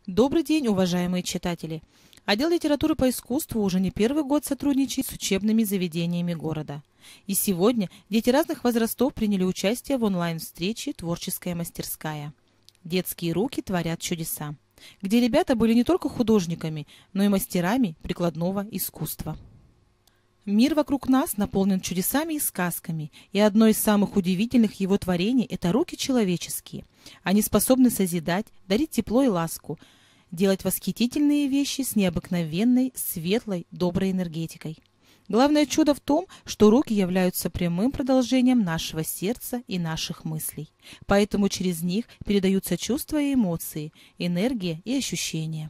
Добрый день, уважаемые читатели! Отдел литературы по искусству уже не первый год сотрудничает с учебными заведениями города. И сегодня дети разных возрастов приняли участие в онлайн-встрече «Творческая мастерская». Детские руки творят чудеса, где ребята были не только художниками, но и мастерами прикладного искусства. Мир вокруг нас наполнен чудесами и сказками, и одно из самых удивительных его творений – это руки человеческие. Они способны созидать, дарить тепло и ласку, делать восхитительные вещи с необыкновенной, светлой, доброй энергетикой. Главное чудо в том, что руки являются прямым продолжением нашего сердца и наших мыслей. Поэтому через них передаются чувства и эмоции, энергия и ощущения.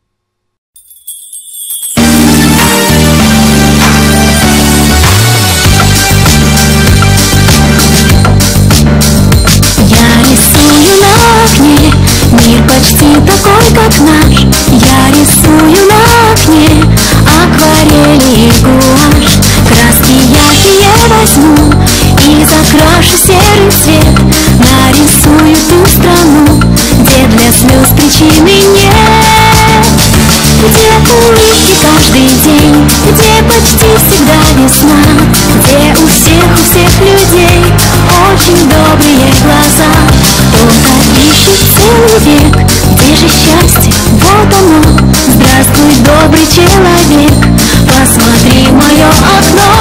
Мир почти такой, как наш. Я рисую на окне акварели и гуашь. Краски яркие возьму и закрашу серый цвет. Нарисую ту страну, где для слез причины нет. Где улыбки каждый день, где почти всегда весна, где у всех людей очень добрые глаза. Кто-то ищет целый век, где же счастье? Вот оно. Здравствуй, добрый человек, посмотри в мое окно.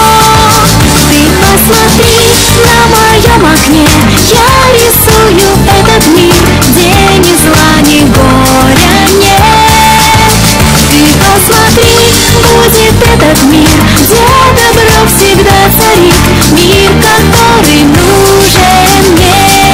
Ты посмотри на моем окне, я рисую этот мир, где ни зла, ни горя нет. Ты посмотри, будет этот мир, где добро всегда царит, мир, который нужен мне.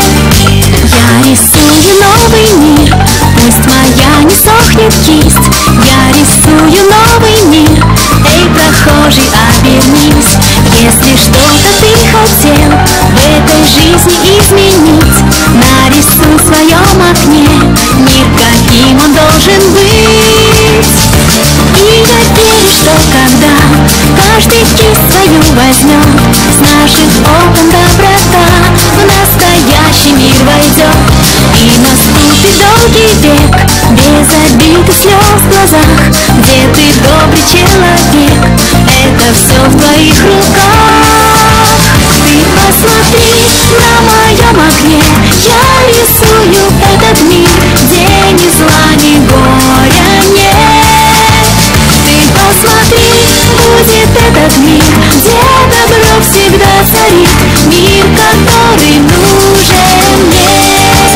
Я рисую новый мир, пусть моя не сохнет кисть. Я рисую новый мир, эй, прохожий, обернись. Если что-то ты хотел в этой жизни изменить, нарисуй в своем окне мир, каким он должен быть. И я верю, что когда каждый кисть свою возьмет, с наших окон доброта в настоящий мир войдет. И наступит долгий век, без обид и слез в глазах, где ты добрый человек, это все в твоих руках. Ты посмотри на моем окне, я рисую этот мир, где ни зла, ни горя нет. Ты посмотри, будет этот мир, где добро всегда царит, мир, который нужен мне.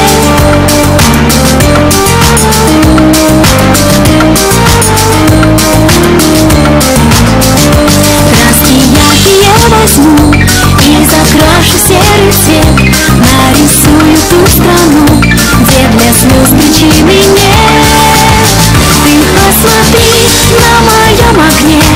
Краски яркие возьму и закрашу серый цвет. Нарисую ту страну, где для слез причины нет. Ты посмотри на моем окне,